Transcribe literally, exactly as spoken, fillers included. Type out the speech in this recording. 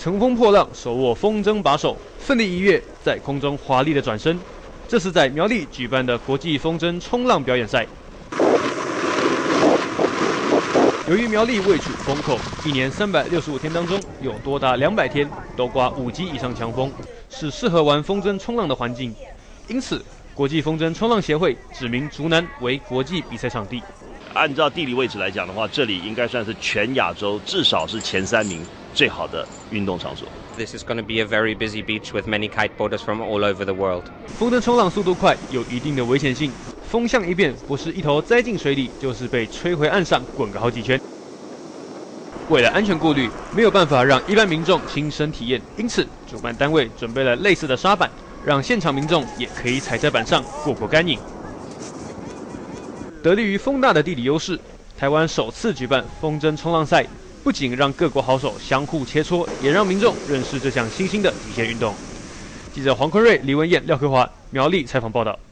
乘风破浪，手握风筝把手，奋力一跃，在空中华丽的转身。这是在苗栗举办的国际风筝冲浪表演赛。由于苗栗位处风口，一年三百六十五天当中，有多达两百天都刮五级以上强风，是适合玩风筝冲浪的环境。因此，国际风筝冲浪协会指明竹南为国际比赛场地。 按照地理位置来讲的话，这里应该算是全亚洲至少是前三名最好的运动场所。 This is going to be a very busy beach with many kiteboarders from all over the world. 风筝冲浪速度快，有一定的危险性。风向一变，不是一头栽进水里，就是被吹回岸上滚个好几圈。为了安全顾虑，没有办法让一般民众亲身体验，因此主办单位准备了类似的沙板，让现场民众也可以踩在板上过过干瘾。得力于风大的地理优势，台湾首次举办风筝冲浪赛，不仅让各国好手相互切磋，也让民众认识这项新兴的极限运动。记者黄坤瑞、李文燕、廖科华苗栗采访报道。